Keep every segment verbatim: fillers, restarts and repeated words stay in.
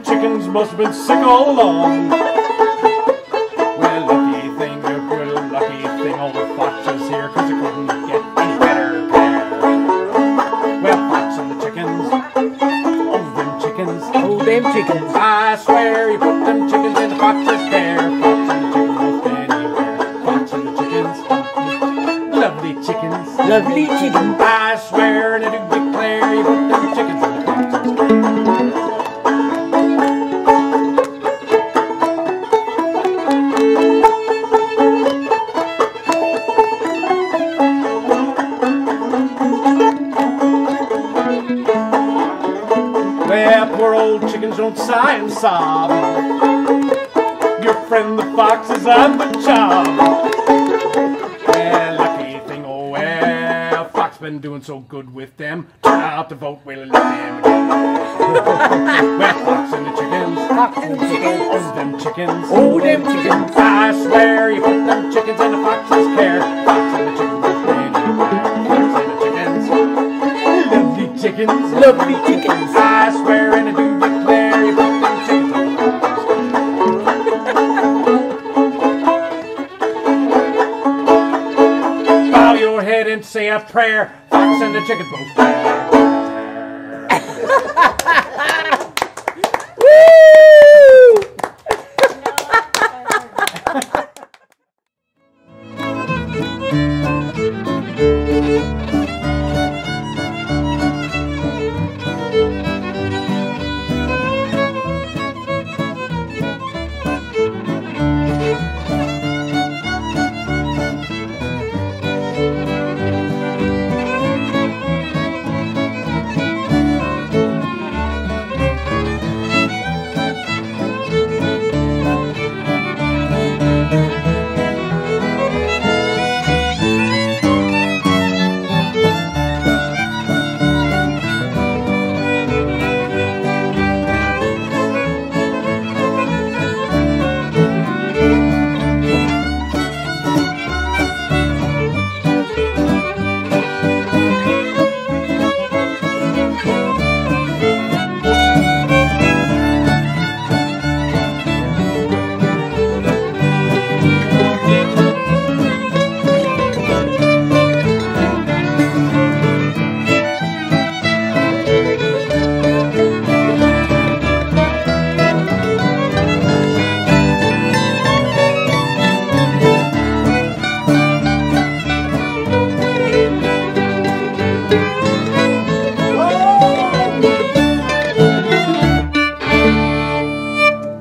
them chickens must have been sick all along. Well, lucky thing, a good lucky thing, all the foxes here, cause it couldn't get any better pair. Well, Fox and the chickens, oh, them chickens, Oh, them chickens. I swear you put them chickens in the fox's hair. Fox and the chickens most anywhere. Fox and the chickens, lovely chickens, Lovely chickens. I swear and I do declare you put them chickens in the fox's hair. Well, poor old chickens don't sigh and sob. Your friend the fox is on the job. Well, lucky thing, oh well, Fox been doing so good with them. Turn out the vote, we'll let them again. Well, Fox and the chickens, Fox and the chickens. oh, them chickens, Oh, them chickens. I swear you put them chickens in the fox's care. Fox and the chickens, Fox and the chickens, lovely chickens, Lovely chickens. I swear and I do declare you put them chickens on the fox's care. Bow your head and say a prayer. Fox and the chickens both there.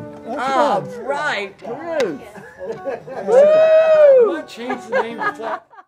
Right, Bruce. I'm not changing the name of that.